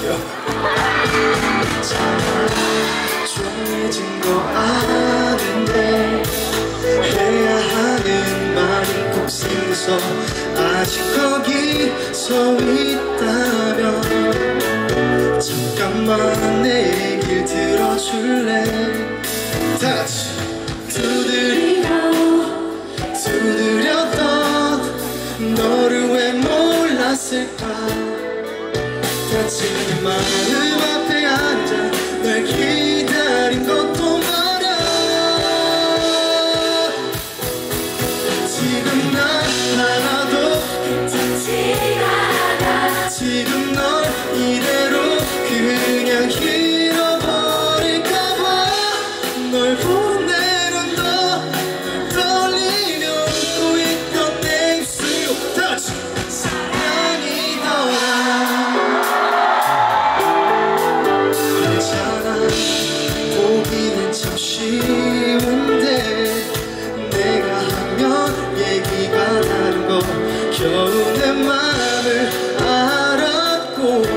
정해진 거 아는데 해야 하는 말이 꼭 생겨서 아직 거기서 있다면 잠깐만 내 얘길 들어줄래? 다같이 두드렸던 너를 왜 몰랐을까? 다치는 마음 앞에 앉아 널 기다린 것도 말야. 지금 난 하나도 괜찮지가 않아. 지금 널 이대로 그냥 잃어버릴까봐 널 보는 내일은 널 떨리며 웃고 있던 내 입술로 다시 사랑이더라. 괜찮아 보기는 참 쉬운데 내가 하면 얘기가 다른 거 겨우 내 맘을 알았고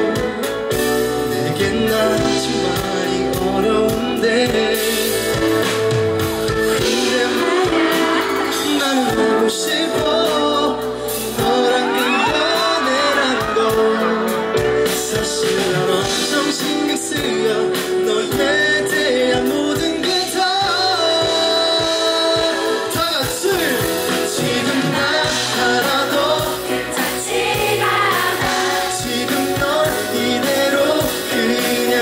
내겐 아직 많이 어려운데 근데 말야 나는 하고 싶어 너랑 그 연애라는 거. 사실 난 엄청 신경 쓰여 너에 대한 모든 게 다 같이 지금 난 하나도 괜찮지가 않아. 지금 널 이대로 그냥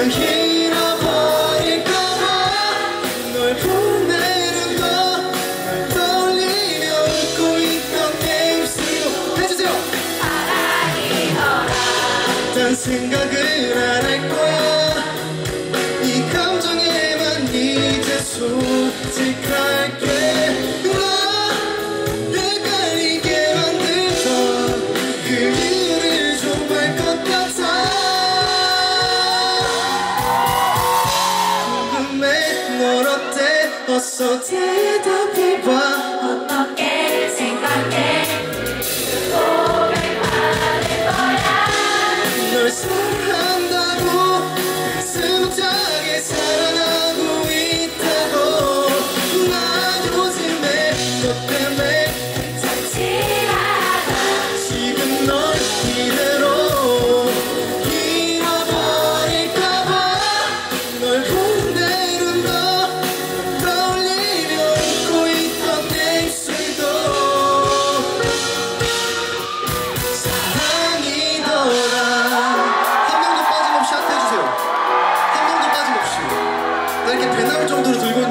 잃어버릴까봐 널 보내는 거 널 떨리며 웃고 있던 내 입술로 해주세요. 딴 생각은 안 할 거야. 이 감정에만 이제 솔직할게. 나 헷갈리게 만들던 그 이유를 좀 알 것 같아. 궁금해 널 어때? 어서 대답해봐. 어떻게 생각해? 고백받을 거야. 널 사랑한다고 숨차게 사랑하고 있다고. 나 요즘에 너 때문에 괜찮지가 않아. 지금 널 이대로 잃어버릴까봐 널 보는 내일은 너 떠올리며 웃고 있던 내 입술도 사랑이더라. 한 명도 빠짐없이 하트 해주세요. 한 명도 빠짐없이. 나 이렇게 배 나올 정도로 들고 있는